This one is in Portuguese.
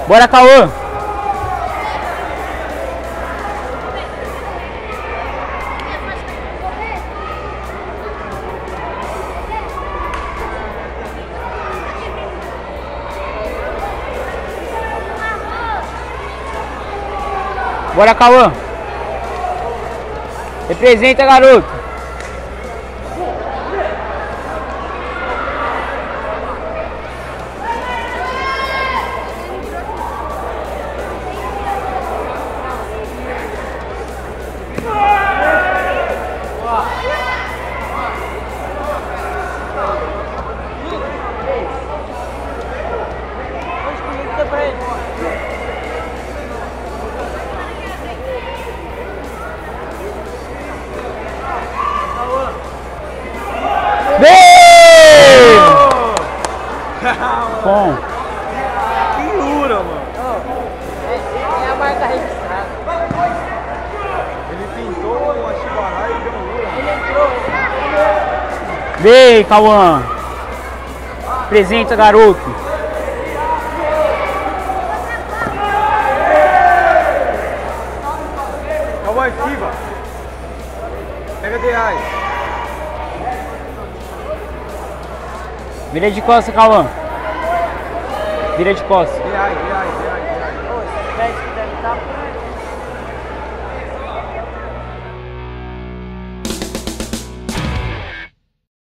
Bora, Cauã. Bora, Cauã. Representa, garoto. Bom. Que dura, mano. É a marca registrada. Ele pintou uma chibarra e deu um dura. Ele entrou. Vem, Cauã. Apresenta, garoto. Cauã, esquiva. Pega de reais. Vira de costas, Cauã. Vira de costas. De reais.